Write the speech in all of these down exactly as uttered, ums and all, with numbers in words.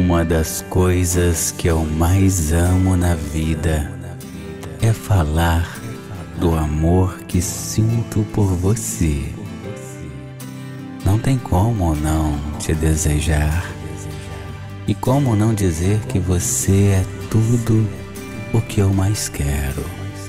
Uma das coisas que eu mais amo na vida é falar do amor que sinto por você. Não tem como não te desejar. E como não dizer que você é tudo o que eu mais quero.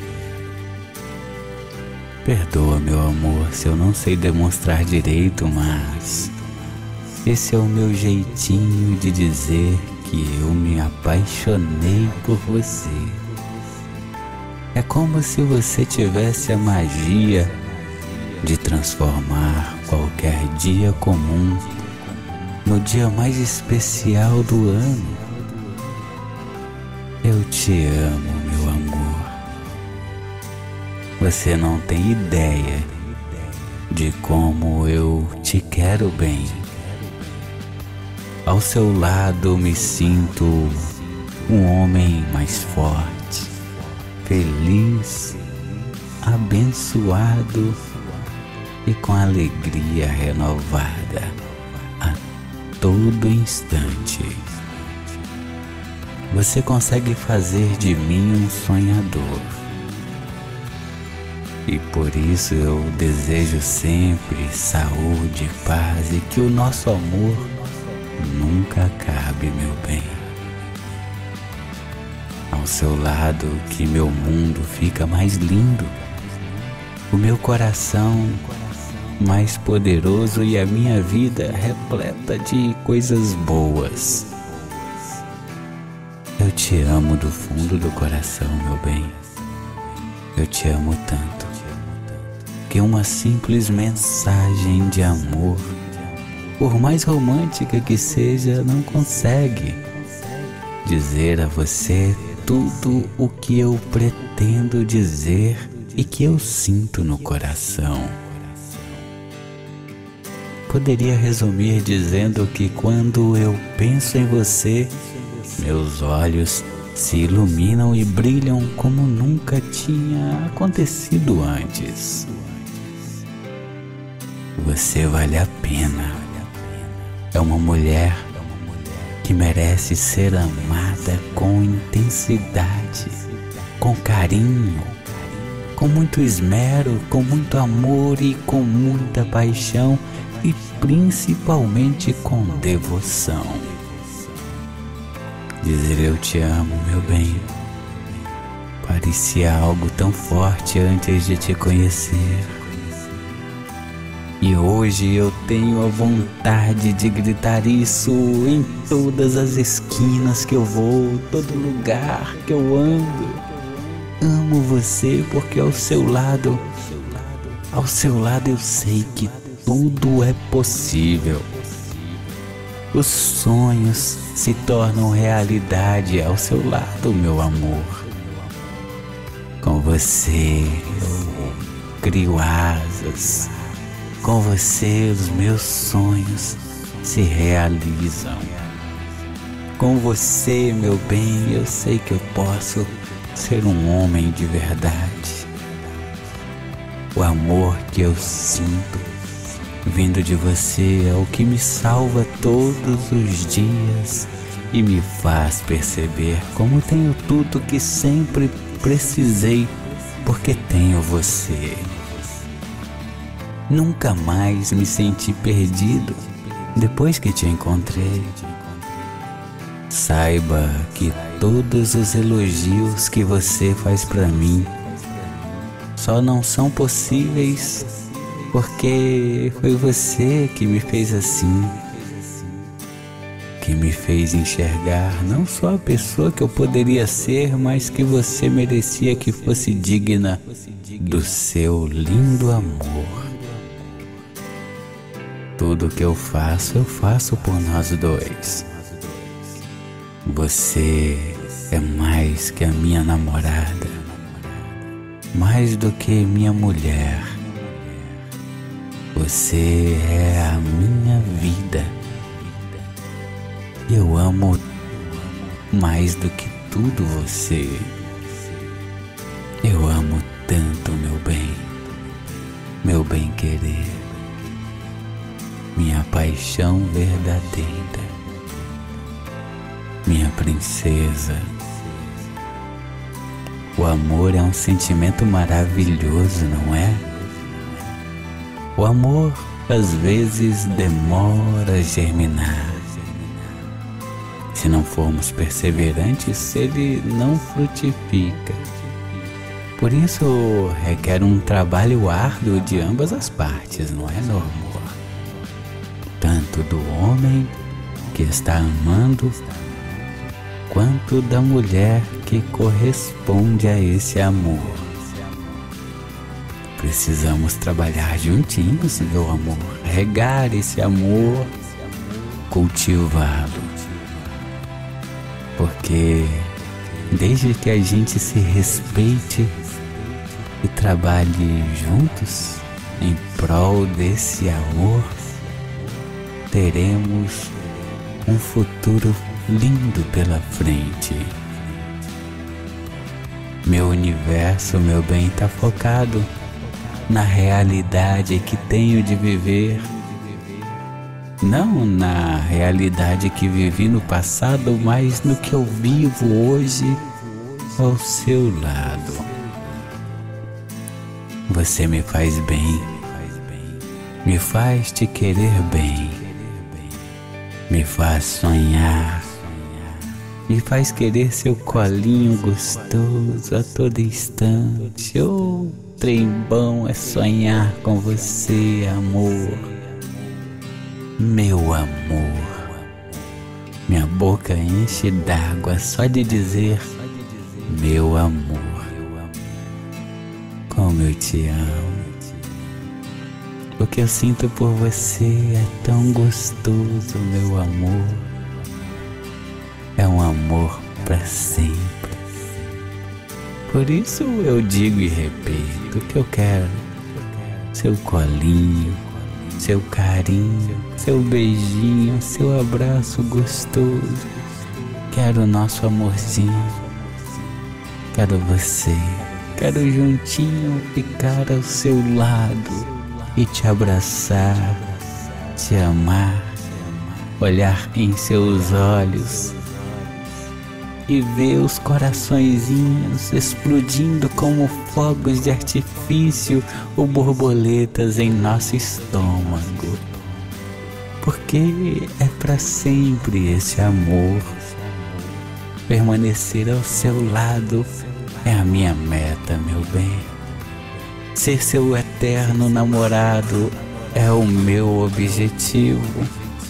Perdoa, meu amor, se eu não sei demonstrar direito, mas esse é o meu jeitinho de dizer que eu me apaixonei por você. É como se você tivesse a magia de transformar qualquer dia comum no dia mais especial do ano. Eu te amo, meu amor. Você não tem ideia de como eu te quero bem. Ao seu lado me sinto um homem mais forte, feliz, abençoado e com alegria renovada a todo instante. Você consegue fazer de mim um sonhador. E por isso eu desejo sempre saúde, paz e que o nosso amor nunca acabe, meu bem. Ao seu lado que meu mundo fica mais lindo, o meu coração mais poderoso e a minha vida repleta de coisas boas. Eu te amo do fundo do coração, meu bem. Eu te amo tanto que uma simples mensagem de amor, por mais romântica que seja, não consegue dizer a você tudo o que eu pretendo dizer e que eu sinto no coração. Poderia resumir dizendo que quando eu penso em você, meus olhos se iluminam e brilham como nunca tinha acontecido antes. Você vale a pena. É uma mulher que merece ser amada com intensidade, com carinho, com muito esmero, com muito amor e com muita paixão e principalmente com devoção. Dizer eu te amo, meu bem, parecia algo tão forte antes de te conhecer. E hoje eu tenho a vontade de gritar isso em todas as esquinas que eu vou, todo lugar que eu ando. Amo você porque ao seu lado, ao seu lado eu sei que tudo é possível. Os sonhos se tornam realidade ao seu lado, meu amor. Com você eu crio asas. Com você os meus sonhos se realizam. Com você, meu bem, eu sei que eu posso ser um homem de verdade. O amor que eu sinto vindo de você é o que me salva todos os dias e me faz perceber como tenho tudo que sempre precisei, porque tenho você. Nunca mais me senti perdido depois que te encontrei. Saiba que todos os elogios que você faz pra mim só não são possíveis porque foi você que me fez assim, que me fez enxergar não só a pessoa que eu poderia ser, mas que você merecia que fosse digna do seu lindo amor. Tudo que eu faço, eu faço por nós dois. Você é mais que a minha namorada, mais do que minha mulher. Você é a minha vida. Eu amo mais do que tudo você. Eu amo tanto, meu bem, meu bem querer, minha paixão verdadeira. princesa. O amor é um sentimento maravilhoso, não é? O amor às vezes demora a germinar. Se não formos perseverantes, ele não frutifica. Por isso requer um trabalho árduo de ambas as partes, não é, meu amor? Tanto do homem que está amando, quanto da mulher que corresponde a esse amor. Precisamos trabalhar juntinhos, meu amor, regar esse amor, cultivá-lo. Porque desde que a gente se respeite e trabalhe juntos em prol desse amor, teremos um futuro lindo pela frente. Meu universo, meu bem, está focado na realidade que tenho de viver, não na realidade que vivi no passado, mas no que eu vivo hoje ao seu lado. Você me faz bem, me faz te querer bem, me faz sonhar, me faz querer seu colinho gostoso a todo instante. Oh, trem bom é sonhar com você, amor. Meu amor, minha boca enche d'água só de dizer meu amor. Como eu te amo. O que eu sinto por você é tão gostoso, meu amor. É um amor para sempre. Por isso eu digo e repito que eu quero seu colinho, seu carinho, seu beijinho, seu abraço gostoso. Quero o nosso amorzinho. Quero você. Quero juntinho ficar ao seu lado e te abraçar, te amar, olhar em seus olhos e ver os coraçõezinhos explodindo como fogos de artifício ou borboletas em nosso estômago. Porque é para sempre esse amor. Permanecer ao seu lado é a minha meta, meu bem. Ser seu eterno namorado é o meu objetivo.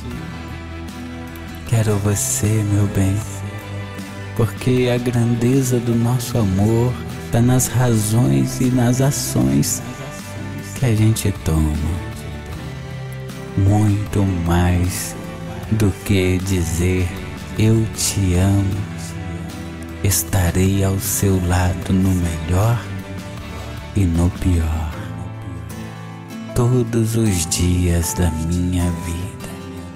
Quero você, meu bem, porque a grandeza do nosso amor está nas razões e nas ações que a gente toma. Muito mais do que dizer eu te amo. Estarei ao seu lado no melhor e no pior, todos os dias da minha vida.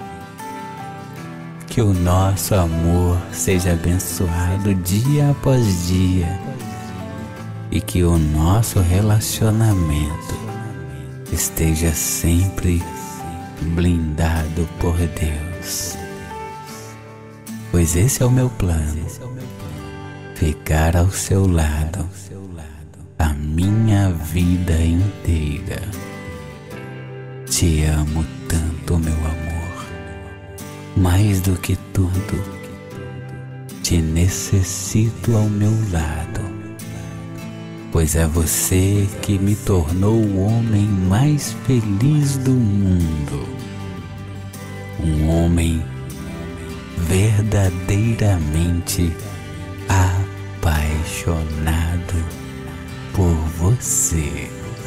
Que o nosso amor seja abençoado dia após dia e que o nosso relacionamento esteja sempre blindado por Deus. Pois esse é o meu plano, ficar ao seu lado a minha vida inteira. Te amo tanto, meu amor, mais do que tudo, te necessito ao meu lado, pois é você que me tornou o homem mais feliz do mundo, um homem verdadeiramente apaixonado por você.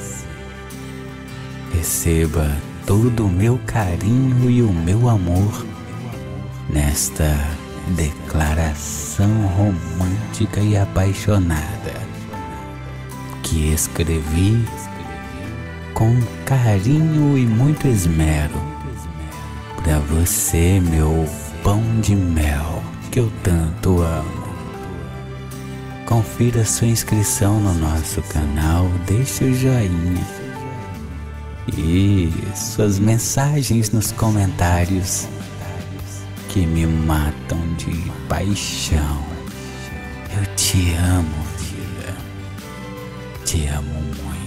Receba todo o meu carinho e o meu amor nesta declaração romântica e apaixonada que escrevi com carinho e muito esmero para você, meu pão de mel que eu tanto amo. Confira sua inscrição no nosso canal, deixe o joinha e suas mensagens nos comentários, que me matam de paixão. Eu te amo, vida. Te amo muito.